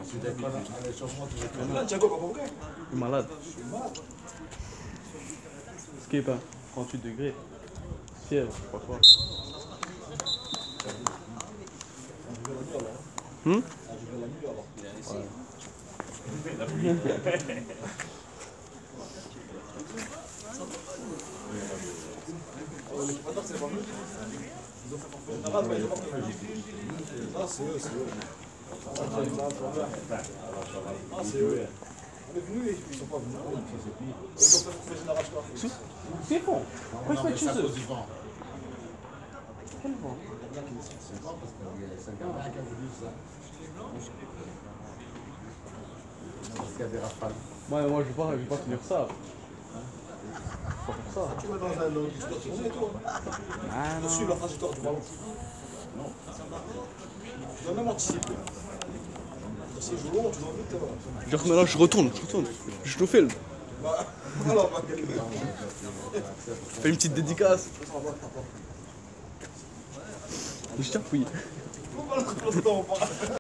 Là, Thiago, pas pour Il est malade. Ce qui est pas 38 degrés. Fièvre, je sais pas quoi. Hum? Ah, c'est eux, c'est eux. Ah, c'est eux. On est venus et ils sont pas venus. Ils ont fait une arrache quoi. C'est bon. Pourquoi ils se mettent chez eux? Quel vent? Ouais, moi je vais pas tenir ça. Pas pour ça. Tu vas dans un lot, tu dois tourner toi. Ah Tu suis la trajectoire du ballon. Non. Tu dois même anticiper. Si je joue long, tu dois vite. Genre, mais là je retourne. Je te filme. Bah, voilà, on va gagner. Fais une petite dédicace. Je t'appuie. Faut pas le